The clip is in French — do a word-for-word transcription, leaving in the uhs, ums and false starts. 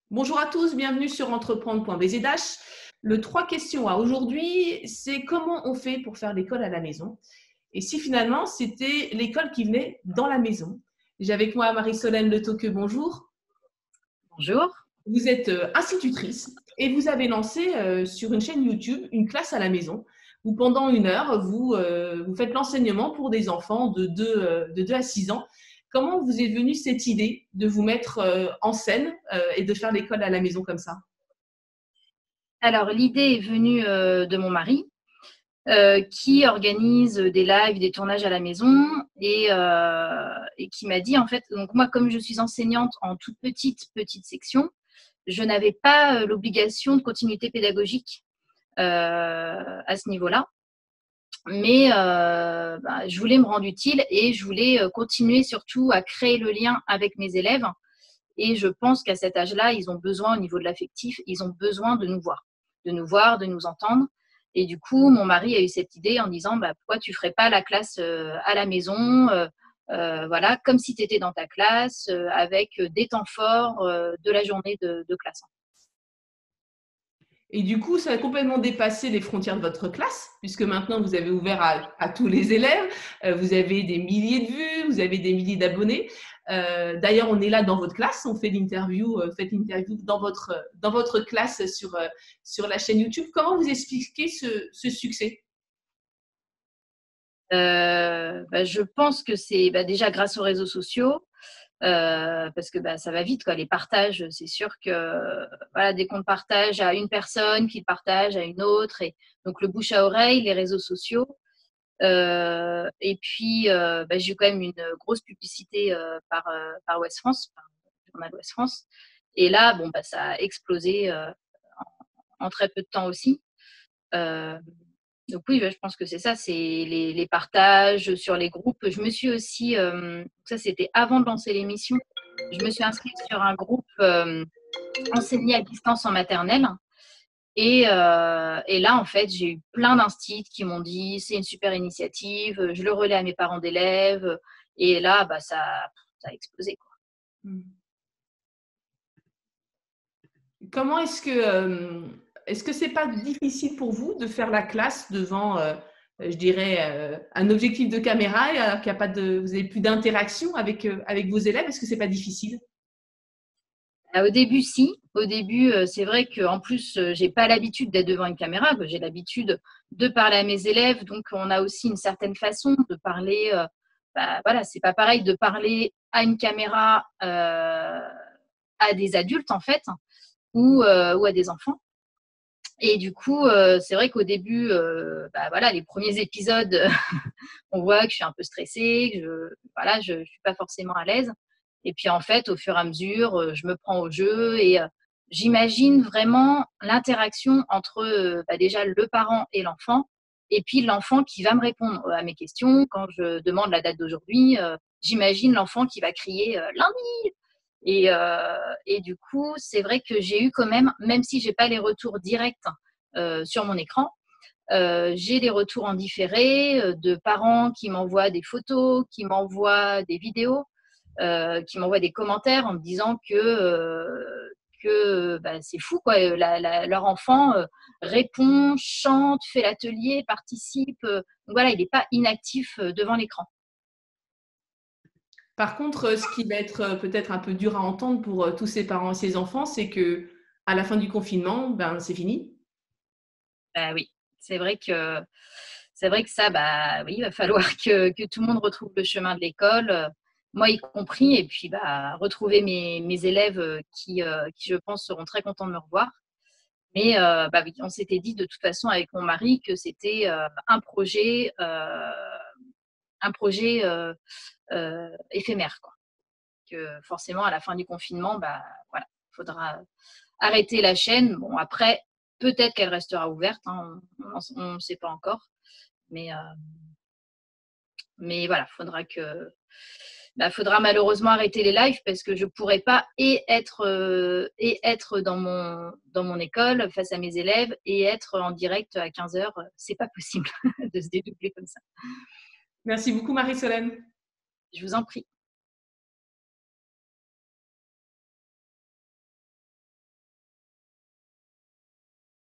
Bonjour à tous, bienvenue sur entreprendre point b z h. Le trois questions à aujourd'hui, c'est comment on fait pour faire l'école à la maison? Et si finalement c'était l'école qui venait dans la maison? J'ai avec moi Marie-Solène Le Toqueux, bonjour. Bonjour. Vous êtes euh, institutrice et vous avez lancé euh, sur une chaîne YouTube une classe à la maison où pendant une heure, vous, euh, vous faites l'enseignement pour des enfants de deux, euh, de deux à six ans. Comment vous est venue cette idée de vous mettre euh, en scène euh, et de faire l'école à la maison comme ça? Alors, l'idée est venue euh, de mon mari euh, qui organise des lives, des tournages à la maison et, euh, et qui m'a dit, en fait, donc moi, comme je suis enseignante en toute petite, petite section, je n'avais pas euh, l'obligation de continuité pédagogique euh, à ce niveau-là. Mais euh, bah, je voulais me rendre utile et je voulais euh, continuer surtout à créer le lien avec mes élèves. Et je pense qu'à cet âge-là, ils ont besoin, au niveau de l'affectif, ils ont besoin de nous voir, de nous voir, de nous entendre. Et du coup, mon mari a eu cette idée en disant bah, pourquoi tu ne ferais pas la classe euh, à la maison, euh, euh, voilà, comme si tu étais dans ta classe, euh, avec des temps forts euh, de la journée de, de classe. Et du coup, ça a complètement dépassé les frontières de votre classe, puisque maintenant vous avez ouvert à, à tous les élèves, euh, vous avez des milliers de vues, vous avez des milliers d'abonnés. Euh, D'ailleurs, on est là dans votre classe, on fait l'interview, euh, faites l'interview dans votre, dans votre classe sur, euh, sur la chaîne YouTube. Comment vous expliquez ce, ce succès? Euh, bah, je pense que c'est bah, déjà grâce aux réseaux sociaux, euh, parce que bah, ça va vite, quoi. Les partages, c'est sûr que voilà, dès qu'on le partage à une personne, qui le partage à une autre, et donc le bouche à oreille, les réseaux sociaux. Euh, et puis, euh, bah, j'ai eu quand même une grosse publicité euh, par, euh, par Ouest France, par le journal Ouest France. Et là, bon, bah, ça a explosé euh, en, en très peu de temps aussi. Euh, donc oui, bah, je pense que c'est ça, c'est les, les partages sur les groupes. Je me suis aussi, euh, ça c'était avant de lancer l'émission, je me suis inscrite sur un groupe euh, enseigné à distance en maternelle. Et, euh, et là, en fait, j'ai eu plein d'instits qui m'ont dit c'est une super initiative, je le relais à mes parents d'élèves. Et là, bah, ça, ça a explosé, quoi. Comment est-ce que euh, est-ce que c'est pas difficile pour vous de faire la classe devant, euh, je dirais, euh, un objectif de caméra et alors qu'il y a pas de, vous avez plus d'interaction avec euh, avec vos élèves? Est-ce que c'est pas difficile? Euh, Au début, si. Au début, euh, c'est vrai qu'en plus, euh, j'ai pas l'habitude d'être devant une caméra, que j'ai l'habitude de parler à mes élèves. Donc, on a aussi une certaine façon de parler. Euh, bah, voilà, c'est pas pareil de parler à une caméra euh, à des adultes, en fait, ou, euh, ou à des enfants. Et du coup, euh, c'est vrai qu'au début, euh, bah, voilà, les premiers épisodes, on voit que je suis un peu stressée, que je, voilà, je, je suis pas forcément à l'aise. Et puis en fait, au fur et à mesure, euh, je me prends au jeu et euh, j'imagine vraiment l'interaction entre euh, bah, déjà le parent et l'enfant, et puis l'enfant qui va me répondre à mes questions quand je demande la date d'aujourd'hui. Euh, j'imagine l'enfant qui va crier euh, lundi. Et, euh, et du coup, c'est vrai que j'ai eu quand même, même si j'ai pas les retours directs euh, sur mon écran, euh, j'ai des retours en différé euh, de parents qui m'envoient des photos, qui m'envoient des vidéos, euh, qui m'envoient des commentaires en me disant que, euh, que bah, c'est fou, quoi. La, la, leur enfant euh, répond, chante, fait l'atelier, participe. Euh, donc voilà, il n'est pas inactif euh, devant l'écran. Par contre, euh, ce qui va être euh, peut-être un peu dur à entendre pour euh, tous ces parents et ces enfants, c'est que à la fin du confinement, ben c'est fini. Bah oui, c'est vrai que c'est vrai que ça, bah oui, il va falloir que, que tout le monde retrouve le chemin de l'école, euh, moi y compris, et puis bah retrouver mes, mes élèves euh, qui, euh, qui, je pense, seront très contents de me revoir. Mais euh, bah oui, on s'était dit de toute façon avec mon mari que c'était euh, un projet, euh, un projet euh, euh, éphémère, quoi. Que forcément à la fin du confinement, bah voilà, il faudra arrêter la chaîne. Bon, après, peut-être qu'elle restera ouverte, hein, on ne sait pas encore. Mais, euh, mais voilà, faudra que, bah, faudra malheureusement arrêter les lives parce que je ne pourrais pas et être, euh, et être dans, mon, dans mon école face à mes élèves et être en direct à quinze heures. C'est pas possible de se dédoubler comme ça. Merci beaucoup, Marie-Solène. Je vous en prie.